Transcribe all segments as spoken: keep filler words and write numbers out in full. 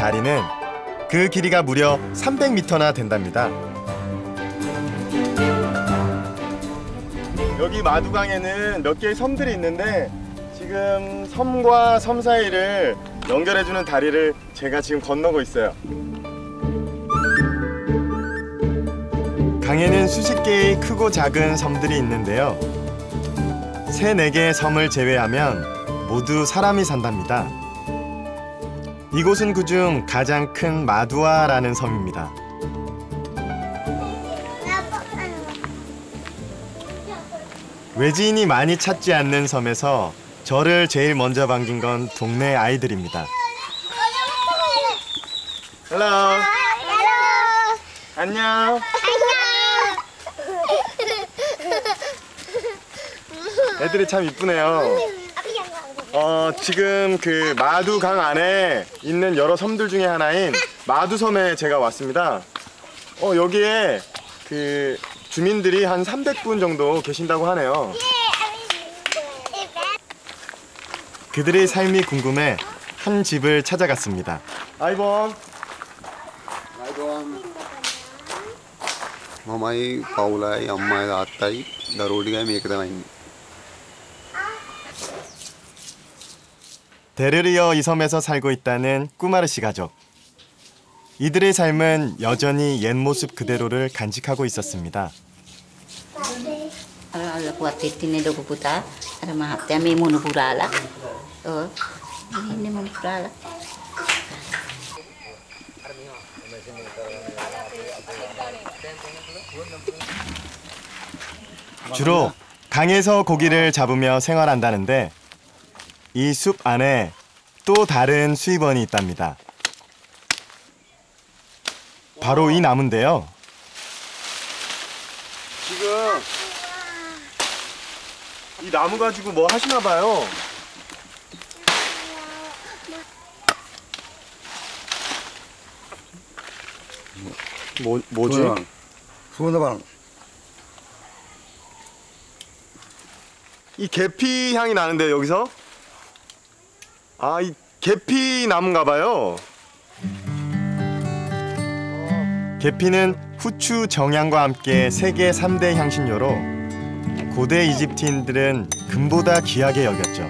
다리는 그 길이가 무려 삼백 미터나 된답니다. 여기 마두강에는 몇 개의 섬들이 있는데 지금 섬과 섬 사이를 연결해주는 다리를 제가 지금 건너고 있어요. 강에는 수십 개의 크고 작은 섬들이 있는데요. 세, 네 개의 섬을 제외하면 모두 사람이 산답니다. 이곳은 그중 가장 큰 마두아라는 섬입니다. 외지인이 많이 찾지 않는 섬에서 저를 제일 먼저 반긴 건 동네 아이들입니다. 헬로. 안녕. 애들이 참 이쁘네요. 어, 지금 그 마두강 안에 있는 여러 섬들 중에 하나인 마두섬에 제가 왔습니다. 어, 여기에 그 주민들이 한 삼백 분 정도 계신다고 하네요. 그들의 삶이 궁금해 한 집을 찾아갔습니다. 아이범. 아이범. 엄마이 파울아이 엄마이 아따이 다로디가 메이크다마이. 대를 이어 이 섬에서 살고 있다는 꾸마르 씨 가족. 이들의 삶은 여전히 옛 모습 그대로를 간직하고 있었습니다. 주로 강에서 고기를 잡으며 생활한다는데 이 숲 안에 또 다른 수입원이 있답니다. 바로 이 나무인데요. 지금 이 나무 가지고 뭐 하시나 봐요. 뭐, 뭐지? 수원다방. 이 계피 향이 나는데 여기서? 아, 이 계피 나무인가 봐요. 계피는 후추, 정향과 함께 세계 삼 대 향신료로 고대 이집트인들은 금보다 귀하게 여겼죠.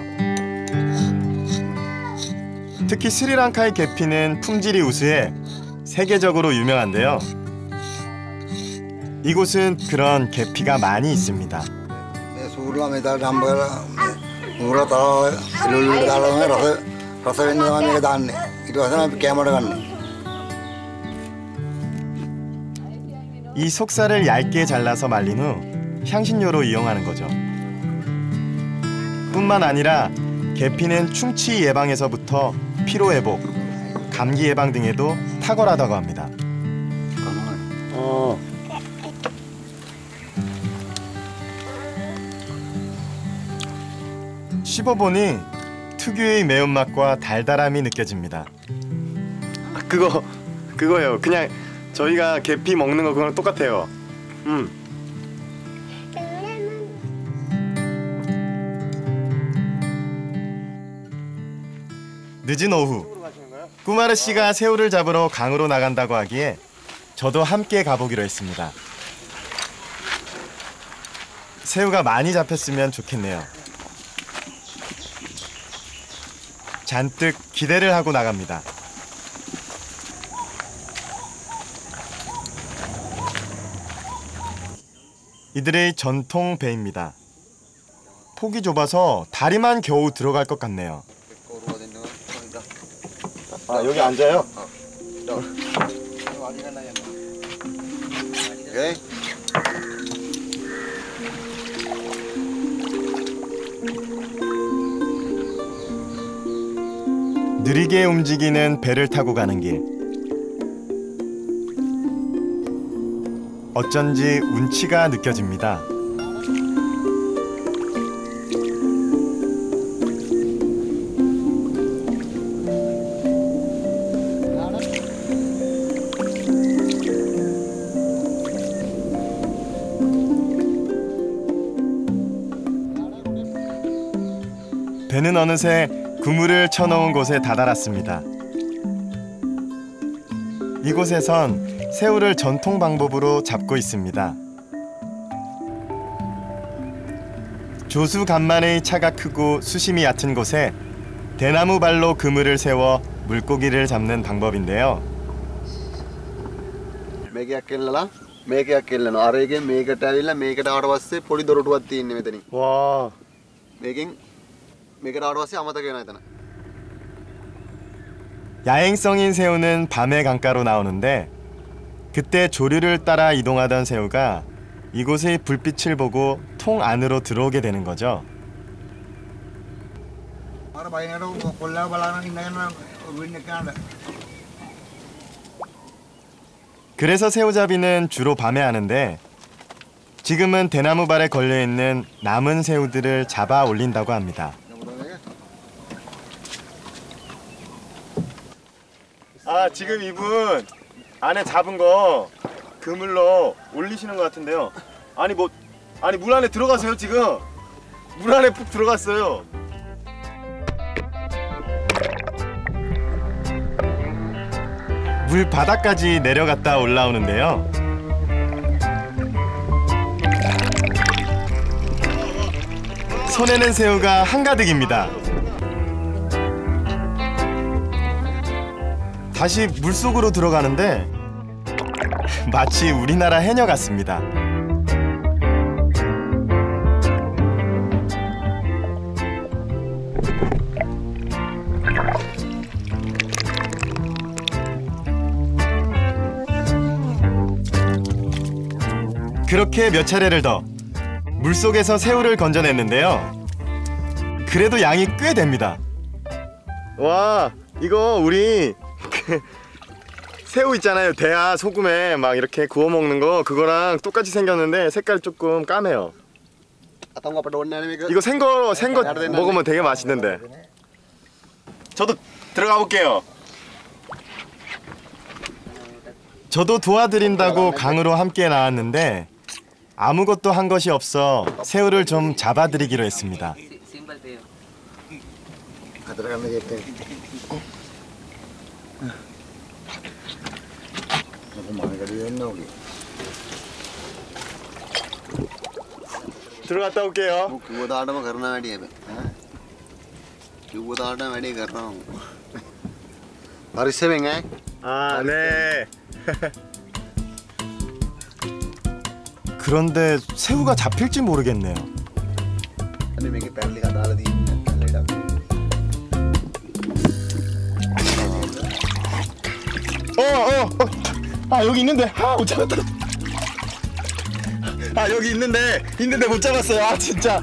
특히 스리랑카의 계피는 품질이 우수해 세계적으로 유명한데요. 이곳은 그런 계피가 많이 있습니다. 이 속살을 얇게 잘라서 말린 후 향신료로 이용하는 거죠. 뿐만 아니라 계피는 충치 예방에서부터 피로 회복, 감기 예방 등에도 탁월하다고 합니다. 어. 씹어보니 특유의 매운맛과 달달함이 느껴집니다. 아, 그거, 그거예요. 그냥 저희가 계피 먹는 거 그거랑 똑같아요. 음. 늦은 오후, 꾸마르 씨가 새우를 잡으러 강으로 나간다고 하기에 저도 함께 가보기로 했습니다. 새우가 많이 잡혔으면 좋겠네요. 잔뜩 기대를 하고 나갑니다. 이들의 전통 배입니다. 폭이 좁아서 다리만 겨우 들어갈 것 같네요. 아, 여기 앉아요? 오케이. 느리게 움직이는 배를 타고 가는 길. 어쩐지 운치가 느껴집니다. 배는 어느새 그물을 쳐놓은 곳에 다다랐습니다. 이곳에선 새우를 전통 방법으로 잡고 있습니다. 조수 간만의 차가 크고 수심이 얕은 곳에 대나무 발로 그물을 세워 물고기를 잡는 방법인데요. මේකයක් එල්ලලා මේකයක් එල්ලනවා. අර එකෙන් මේකට ඇවිල්ලා මේකට ආවට පස්සේ පොඩි දොරටුවක් තියෙන්නේ මෙතනින්. 와, මේකෙන් මේකට ආවට පස්සේ අමතක වෙනවා එතන. 야행성인 새우는 밤에 강가로 나오는데 그때 조류를 따라 이동하던 새우가 이곳의 불빛을 보고 통 안으로 들어오게 되는 거죠. අර බයිනට කොල්ලව බලන ඉඳගෙන වෙන්නේ කාණ්ඩ. 그래서 새우잡이는 주로 밤에 하는데 지금은 대나무 발에 걸려있는 남은 새우들을 잡아 올린다고 합니다. 아, 지금 이분 안에 잡은 거 그물로 올리시는 것 같은데요. 아니 뭐 아니 물 안에 들어가세요 지금. 물 안에 푹 들어갔어요. 물 바닥까지 내려갔다 올라오는데요. 손에는 새우가 한가득입니다. 다시 물속으로 들어가는데 마치 우리나라 해녀 같습니다. 그렇게 몇 차례를 더 물속에서 새우를 건져냈는데요. 그래도 양이 꽤 됩니다. 와, 이거 우리 그 새우 있잖아요. 대하 소금에 막 이렇게 구워 먹는 거 그거랑 똑같이 생겼는데 색깔 조금 까매요. අතං අපට ඕනේ නැහැ මේක. 이거 생거 생거 먹으면 되게 맛있는데. 저도 들어가 볼게요. 저도 도와드린다고 강으로 함께 나왔는데 아무것도 한 것이 없어 새우를 좀 잡아드리기로 했습니다. අතට ගන්න දෙයක්. 들어갔다 올게요. කිව්ව දාටම කරන වැඩි හැබැයි. කිව්ව දාටම වැඩි කරනවා. පරිස්සමෙන් ඈ. 아, 네. 그런데 새우가 잡힐지 모르겠네요. අනේ මේකේ පැරලි කතාලා තියෙන්නේ ලෙඩක්. 어, 어, 어. 아, 여기 있는데. 아, 못 잡았다. 아, 여기 있는데. 있는데 못 잡았어요. 아, 진짜.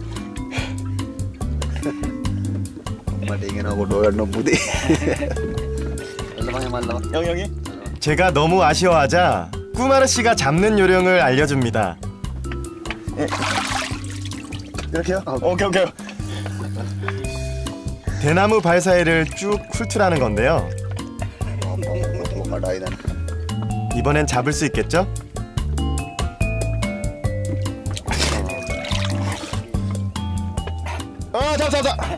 මට ඉගෙන කොට ගන්න පුතේ. එල්ලපන් මල්ලව. 여기, 여기. 제가 너무 아쉬워하자 꾸마르 씨가 잡는 요령을 알려줍니다. 예. 이렇게요? 오케이, 오케이. 대나무 발 사이를 쭉 훑으라는 건데요. කඩායි දැන්. 이번엔 잡을 수 있겠죠? 아, 잡았어, 잡았어.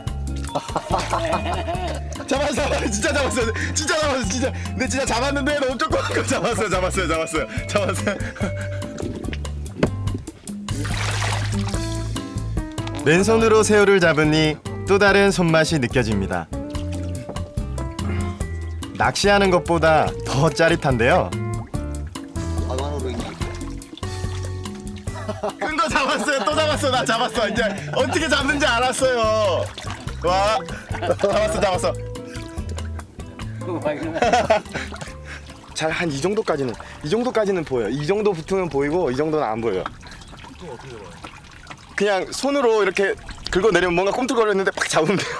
잡았어, 진짜 잡았어, 진짜 잡았어, 진짜. 근데 진짜 잡았는데 너무 조금 잡았어요, 잡았어요, 잡았어요, 잡았어요. 맨손으로 새우를 잡으니 또 다른 손맛이 느껴집니다. 낚시하는 것보다 더 짜릿한데요. අගමනුරු ඉන්නේ. 큰 거 잡았어요. 또 잡았어. 나 잡았어. 이제 어떻게 잡는지 알았어요. 와, 잡았어, 잡았어. 잘 한 이 정도까지는 이 정도까지는 보여요. 이 정도 붙으면 보이고 이 정도는 안 보여요. 그냥 손으로 이렇게 긁어내리면 뭔가 꿈틀거렸는데 팍 잡으면 돼요.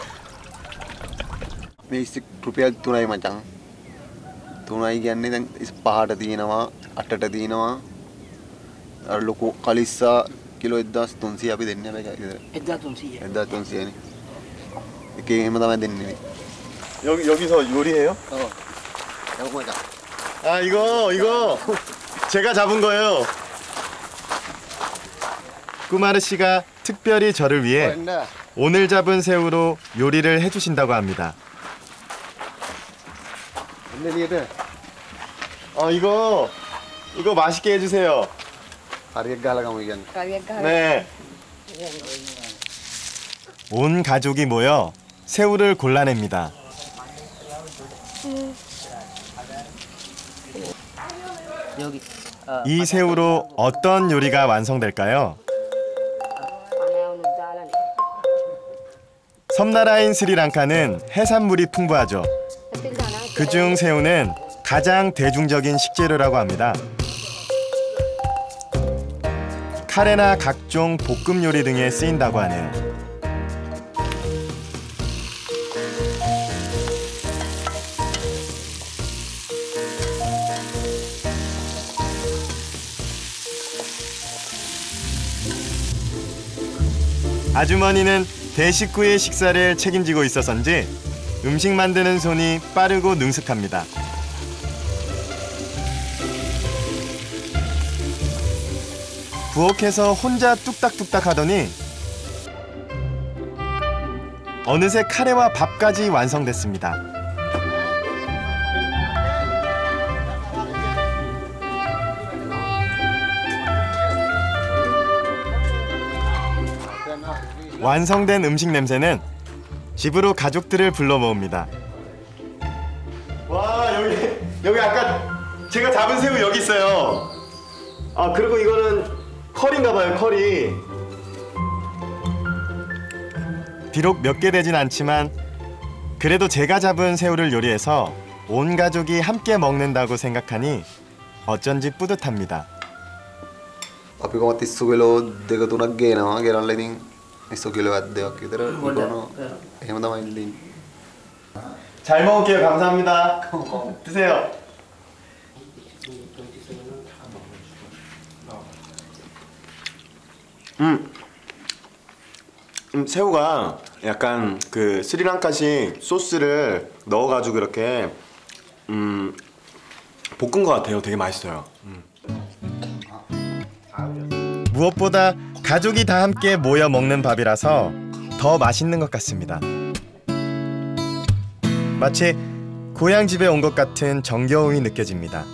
මේ ඉස්ස රුපියල් තුනයි මචං. තුනයි කියන්නේ දැන් පහට තියෙනවා අටට තියෙනවා. අර ලොකු කලිස්සා කිලෝ එක්දාස් තුන්සිය අපි දෙන්නේ නැහැ මේක. එක්දාස් තුන්සිය. එක්දාස් තුන්සියනේ. එකේ එහෙම තමයි දෙන්නේ. 여기 여기서 요리해요? 어. 여기 보자. 아, 이거 이거 제가 잡은 거예요. 꾸마르 씨가 특별히 저를 위해 된다. 오늘 잡은 새우로 요리를 해주신다고 합니다. 근데 리에ට 어 이거 이거 맛있게 해주세요. හරියක් ගහලා ගමු කියන්නේ. 가리가 가리. 네. 온 가족이 모여 새우를 골라냅니다. 여기. 어. 이 새우로 어떤 요리가 완성될까요? 섬나라인 스리랑카는 해산물이 풍부하죠. 그중 새우는 가장 대중적인 식재료라고 합니다. 카레나 각종 볶음 요리 등에 쓰인다고 하네요. 아주머니는 대식구의 식사를 책임지고 있어서인지 음식 만드는 손이 빠르고 능숙합니다. 부엌에서 혼자 뚝딱뚝딱 하더니 어느새 카레와 밥까지 완성됐습니다. 완성된 음식 냄새는 집으로 가족들을 불러 모읍니다. 와 여기 여기 아까 제가 잡은 새우 여기 있어요. 아 그리고 이거는 커리인가 봐요. 커리. 비록 몇 개 되진 않지만 그래도 제가 잡은 새우를 요리해서 온 가족이 함께 먹는다고 생각하니 어쩐지 뿌듯합니다. අපි කොහොමද තිස් කිලෝ දෙක තුනක් ගේනවා. ගෙනල්ලා ඉතින් තිස් කිලෝවත් දෙකක් විතර ඉන්නනවා. එහෙම තමයි ඉන්නේ. 잘 먹을게요. 감사합니다. 드세요. 음. 음, 새우가 약간 그 스리랑카식 소스를 넣어가지고 이렇게 음, 볶은 것 같아요. 되게 맛있어요. 음. 무엇보다 가족이 다 함께 모여 먹는 밥이라서 더 맛있는 것 같습니다. 마치 고향 집에 온 것 같은 정겨움이 느껴집니다.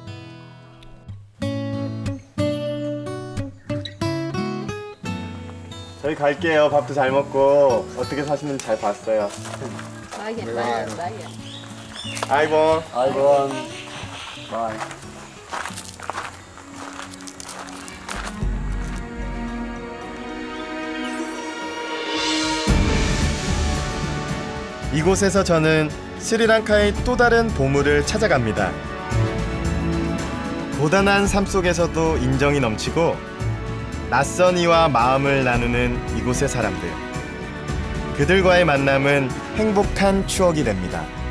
저희 갈게요. 밥도 잘 먹고 어떻게 사시는지 잘 봤어요. 나이야, 나이야, 나이야. 아이본. ආයිබෝන්. බයි. 이곳에서 저는 스리랑카의 또 다른 보물을 찾아갑니다. 고단한 삶 속에서도 인정이 넘치고 낯선 이와 마음을 나누는 이곳의 사람들. 그들과의 만남은 행복한 추억이 됩니다.